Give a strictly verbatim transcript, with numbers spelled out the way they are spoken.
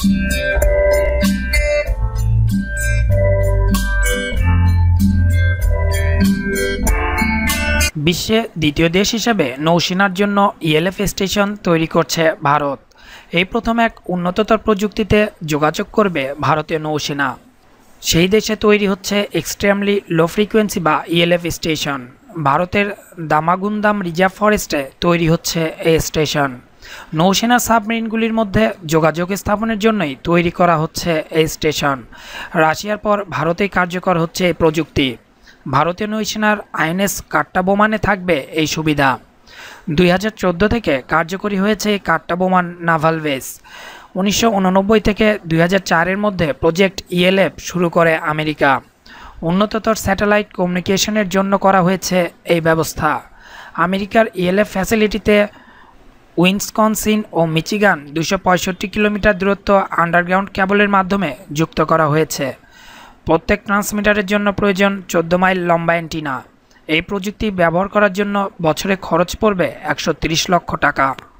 বিশ্বে দ্বিতীয় দেশ হিসেবে নৌসেনার জন্য ইএলএফ স্টেশন তৈরি করছে ভারত। এই প্রথম এক উন্নততর প্রযুক্তিতে যোগাযোগ করবে ভারতীয় নৌসেনা। সেই দেশে তৈরি হচ্ছে এক্সট্রিমলি লো ফ্রিকোয়েন্সি বা ইএলএফ স্টেশন। ভারতের দামাগুন্দাম রিজার্ভ ফরেস্টে তৈরি হচ্ছে এই স্টেশন। নৌসেনার সাবমেরিনগুলির মধ্যে যোগাযোগ স্থাপনের জন্যই তৈরি করা হচ্ছে এই স্টেশন। রাশিয়ার পর ভারতেই কার্যকর হচ্ছে এই প্রযুক্তি। ভারতীয় নৌসেনার আইএনএস কাট্টাবোমানে থাকবে এই সুবিধা। দুই হাজার চোদ্দো থেকে কার্যকরী হয়েছে এই কাট্টাবোমান নাভাল বেস। উনিশশো উননব্বই থেকে দুই হাজার চারের মধ্যে প্রজেক্ট ইএলএফ শুরু করে আমেরিকা। উন্নততর স্যাটেলাইট কমিউনিকেশনের জন্য করা হয়েছে এই ব্যবস্থা। আমেরিকার ইএলএফ ফ্যাসিলিটিতে উইসকনসিন ও মিচিগান দুশো পঁয়ষট্টি কিলোমিটার দূরত্ব আন্ডারগ্রাউন্ড কেবলের মাধ্যমে যুক্ত করা হয়েছে। প্রত্যেক ট্রান্সমিটারের জন্য প্রয়োজন চোদ্দ মাইল লম্বা অ্যান্টিনা। এই প্রযুক্তি ব্যবহার করার জন্য বছরে খরচ পড়বে একশো তিরিশ লক্ষ টাকা।